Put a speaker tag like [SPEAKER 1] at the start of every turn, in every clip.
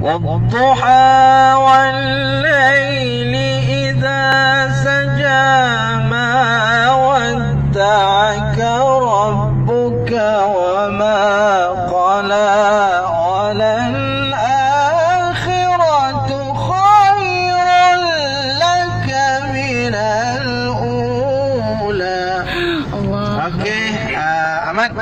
[SPEAKER 1] والضحى والليل إذا سجى ما ودعك ربك وما قلى وللآخرة خير لك من الأولى. Okey, Ahmad.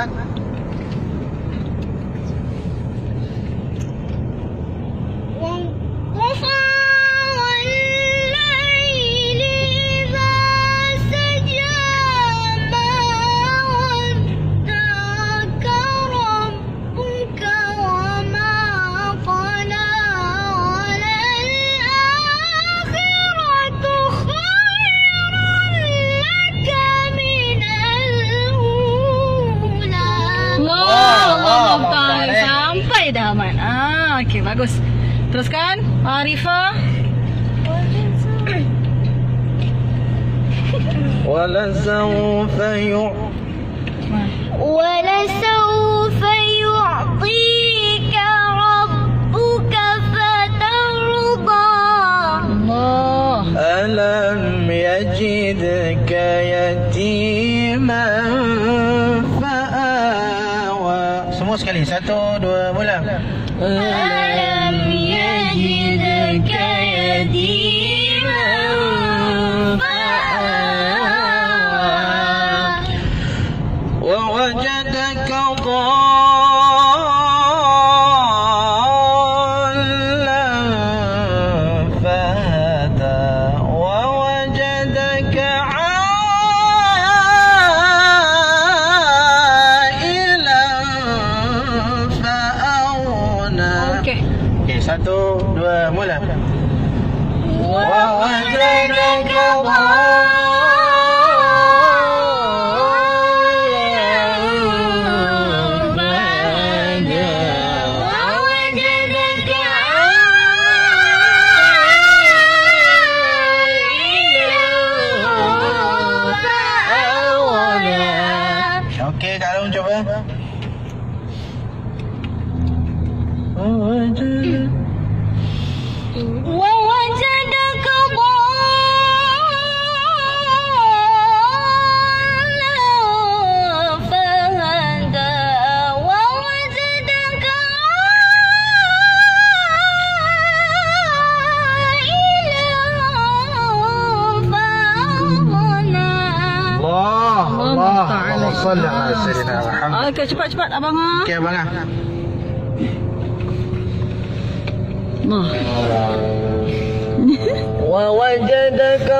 [SPEAKER 2] Sampai dah Ahmad. Okey, bagus. Teruskan, Arifah.
[SPEAKER 1] ولسوف
[SPEAKER 3] يعطيك ربك فترضى.
[SPEAKER 2] الله.
[SPEAKER 1] ألم يجدك يتيما فآوى. Semua sekali. 1, 2, mula.
[SPEAKER 3] ألم يجدك يتيما فآوى
[SPEAKER 1] ووجدك ضالا فهدى ووجدك عائلا فأغنى.
[SPEAKER 2] Okey.
[SPEAKER 1] Okey, 1, 2, mula.
[SPEAKER 3] ووجدك
[SPEAKER 1] Okey, Kak Long cuba.
[SPEAKER 3] ووجدك ضالا فهدى ووجدك عائلا فأغنى.
[SPEAKER 1] Allah salli ala sayyidina Muhammad.
[SPEAKER 2] Okey, cepat-cepat abang.
[SPEAKER 1] Okey, abang.
[SPEAKER 2] Allah.
[SPEAKER 1] ووجدك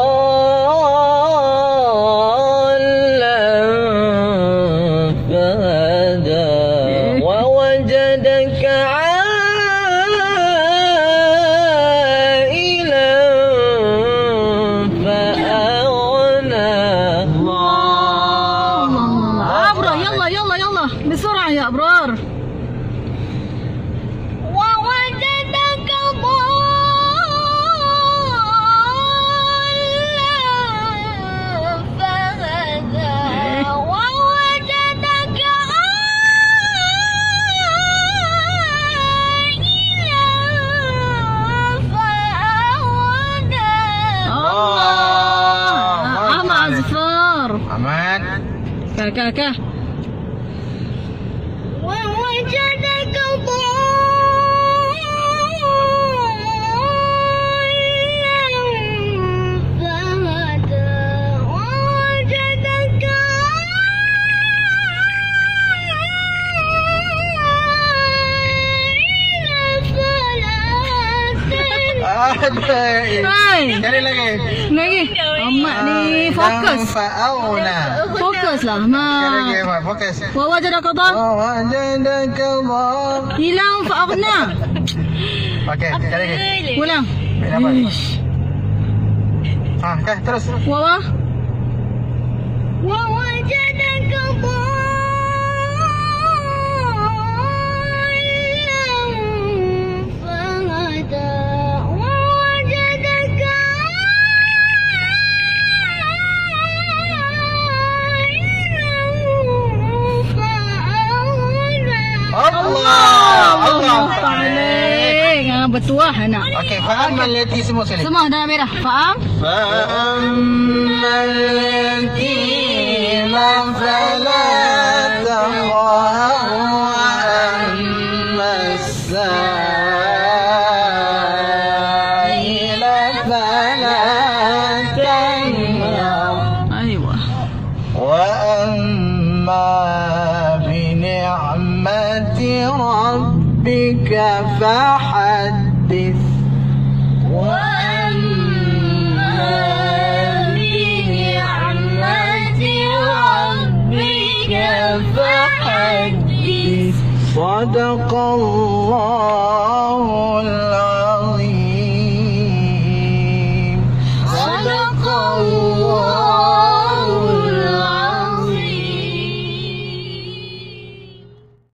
[SPEAKER 1] ضالا فهدى ووجدك عائلا فأغنى.
[SPEAKER 2] أبرار، يلا يلا يلا بسرعة يا أبرار.
[SPEAKER 3] ووجدك ضالا فهدى ووجدك عائلا فأغنى.
[SPEAKER 2] أحمد أزفار.
[SPEAKER 1] Ahmad.
[SPEAKER 2] كاكا.
[SPEAKER 3] ووجدك ضالا فهدى ووجدك عائلا فلا
[SPEAKER 1] Sekali lagi.
[SPEAKER 2] Lagi. Ahmad ni fokus.
[SPEAKER 1] Fa'auna.
[SPEAKER 2] Fokus lah,
[SPEAKER 1] Sekali lagi,
[SPEAKER 2] Ahmad.
[SPEAKER 1] Ahmad. Fokus.
[SPEAKER 2] ووجدك ضال.
[SPEAKER 1] ووجدك ضالا.
[SPEAKER 2] Hilang فأغنى.
[SPEAKER 1] Okey, sekali lagi.
[SPEAKER 2] Ulang.
[SPEAKER 1] Ish. Terus.
[SPEAKER 2] Wawa.
[SPEAKER 3] ووجدك ضالا فهدى ووجدك عائلا فأغنى.
[SPEAKER 1] Allah.
[SPEAKER 2] Allah. bertuah nak.
[SPEAKER 1] Okey, faham al-yati semua sekali.
[SPEAKER 2] Semua dah merah. Faham?
[SPEAKER 1] فأما اليتيم فلا تقهر وأما السائل فلا تنهر
[SPEAKER 2] أيوة.
[SPEAKER 1] وأما بنعمة ربك فحدث صدق الله العظيم.